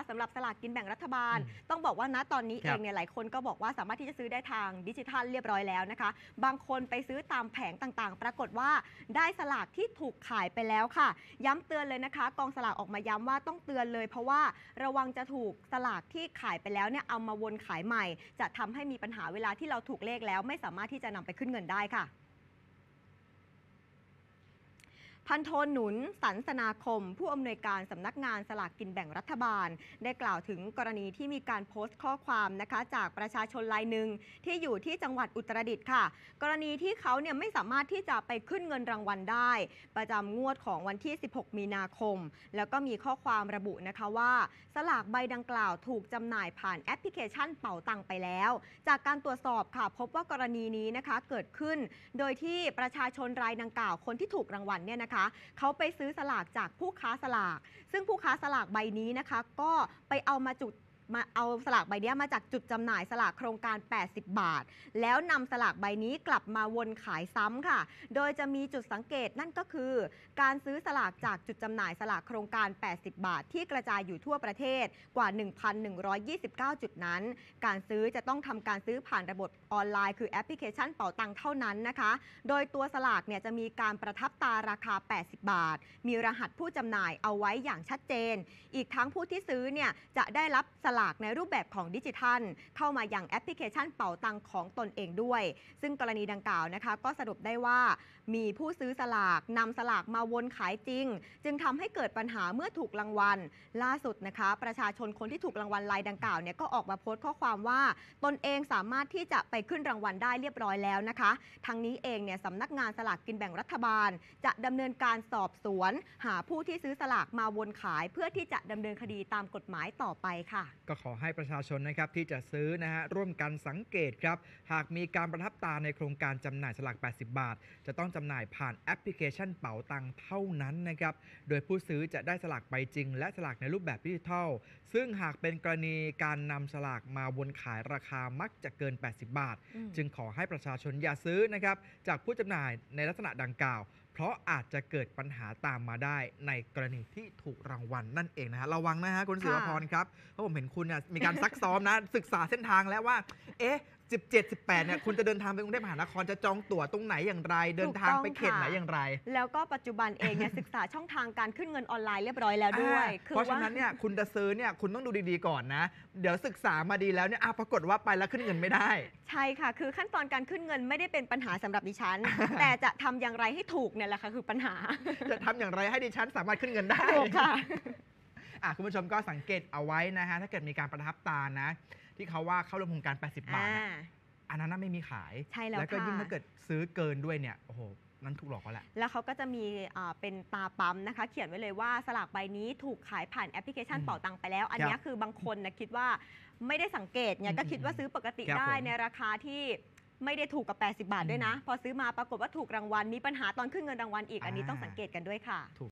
สำหรับสลากกินแบ่งรัฐบาลต้องบอกว่าณตอนนี้เองเนี่ยหลายคนก็บอกว่าสามารถที่จะซื้อได้ทางดิจิทัลเรียบร้อยแล้วนะคะบางคนไปซื้อตามแผงต่างๆปรากฏว่าได้สลากที่ถูกขายไปแล้วค่ะย้ำเตือนเลยนะคะกองสลากออกมาย้ำว่าต้องเตือนเลยเพราะว่าระวังจะถูกสลากที่ขายไปแล้วเนี่ยเอามาวนขายใหม่จะทำให้มีปัญหาเวลาที่เราถูกเลขแล้วไม่สามารถที่จะนำไปขึ้นเงินได้ค่ะพันโทหนุนสันสนาคมผู้อำนวยการสำนักงานสลากกินแบ่งรัฐบาลได้กล่าวถึงกรณีที่มีการโพสต์ข้อความนะคะจากประชาชนรายหนึ่งที่อยู่ที่จังหวัดอุตรดิตถ์ค่ะกรณีที่เขาเนี่ยไม่สามารถที่จะไปขึ้นเงินรางวัลได้ประจำงวดของวันที่ 16 มีนาคมแล้วก็มีข้อความระบุนะคะว่าสลากใบดังกล่าวถูกจำหน่ายผ่านแอปพลิเคชันเป๋าตังไปแล้วจากการตรวจสอบค่ะพบว่ากรณีนี้นะคะเกิดขึ้นโดยที่ประชาชนรายดังกล่าวคนที่ถูกรางวัลเนี่ยนะคะเขาไปซื้อสลากจากผู้ค้าสลากซึ่งผู้ค้าสลากใบนี้นะคะก็ไปเอาสลากใบนี้มาจากจุดจำหน่ายสลากโครงการ80 บาทแล้วนำสลากใบนี้กลับมาวนขายซ้ำค่ะโดยจะมีจุดสังเกตนั่นก็คือการซื้อสลากจากจุดจำหน่ายสลากโครงการ80 บาทที่กระจายอยู่ทั่วประเทศกว่า 1,129 จุดนั้นการซื้อจะต้องทำการซื้อผ่านระบบออนไลน์คือแอปพลิเคชันเป๋าตังเท่านั้นนะคะโดยตัวสลากเนี่ยจะมีการประทับตาราคา80 บาทมีรหัสผู้จำหน่ายเอาไว้อย่างชัดเจนอีกทั้งผู้ที่ซื้อเนี่ยจะได้รับสลากในรูปแบบของดิจิทัลเข้ามาอย่างแอปพลิเคชันเป๋าตังของตนเองด้วยซึ่งกรณีดังกล่าวนะคะก็สรุปได้ว่ามีผู้ซื้อสลากนำสลากมาวนขายจริงจึงทำให้เกิดปัญหาเมื่อถูกรางวัลล่าสุดนะคะประชาชนคนที่ถูกรางวัลรายดังกล่าวเนี่ยก็ออกมาโพสต์ข้อความว่าตนเองสามารถที่จะไปขึ้นรางวัลได้เรียบร้อยแล้วนะคะทั้งนี้เองเนี่ยสำนักงานสลากกินแบ่งรัฐบาลจะดำเนินการสอบสวนหาผู้ที่ซื้อสลากมาวนขายเพื่อที่จะดำเนินคดีตามกฎหมายต่อไปค่ะก็ขอให้ประชาชนนะครับที่จะซื้อนะฮะร่วมกันสังเกตครับหากมีการประทับตาในโครงการจำหน่ายสลาก80 บาทจะต้องจำหน่ายผ่านแอปพลิเคชันเป๋าตังเท่านั้นนะครับโดยผู้ซื้อจะได้สลากใบจริงและสลากในรูปแบบดิจิทัลซึ่งหากเป็นกรณีการนำสลากมาวนขายราคามักจะเกิน80 บาทจึงขอให้ประชาชนอย่าซื้อนะครับจากผู้จำหน่ายในลักษณะดังกล่าวเพราะอาจจะเกิดปัญหาตามมาได้ในกรณีที่ถูกรางวัลนั่นเองนะฮะระวังนะฮะคุณศิวพรครับเพราะผมเห็นคุณเนี่ยมีการซักซ้อมนะศึกษาเส้นทางแล้วว่า17-18เนี่ยคุณจะเดินทางไปกรุงเทพมหานครจะจองตั๋วตรงไหนอย่างไรเดินทางไปเขตไหนอย่างไรแล้วก็ปัจจุบันเองเนี่ยศึกษาช่องทางการขึ้นเงินออนไลน์เรียบร้อยแล้วด้วยเพราะฉะนั้นเนี่ยคุณจะซื้อเนี่ยคุณต้องดูดีๆก่อนนะเดี๋ยวศึกษามาดีแล้วเนี่ยปรากฏว่าไปแล้วขึ้นเงินไม่ได้ใช่ค่ะคือขั้นตอนการขึ้นเงินไม่ได้เป็นปัญหาสำหรับดิฉัน แต่จะทำอย่างไรให้ถูกเนี่ยแหละค่ะคือปัญหาจะทำอย่างไรให้ดิฉันสามารถขึ้นเงินได้ถูกค่ะคุณผู้ชมก็สังเกตเอาไว้นะฮะถ้าเกิดมีการประทับตานะที่เขาว่าเข้าร่วมโครงการ80 บาทอันนั้นไม่มีขายใช่แล้วก็ยิ่งถ้าเกิดซื้อเกินด้วยเนี่ยโอ้โหนั้นถูกหลอกก็แหละแล้วเขาก็จะมีเป็นตาปั๊มนะคะเขียนไว้เลยว่าสลากใบนี้ถูกขายผ่านแอปพลิเคชันเป๋าตังไปแล้วอันนี้คือบางคนนะคิดว่าไม่ได้สังเกตเนี่ยก็คิดว่าซื้อปกติได้ในราคาที่ไม่ได้ถูกกับ80 บาทด้วยนะพอซื้อมาปรากฏว่าถูกรางวัลมีปัญหาตอนขึ้นเงินรางวัลอีกอันนี้ต้องสังเกตกันด้วยค่ะ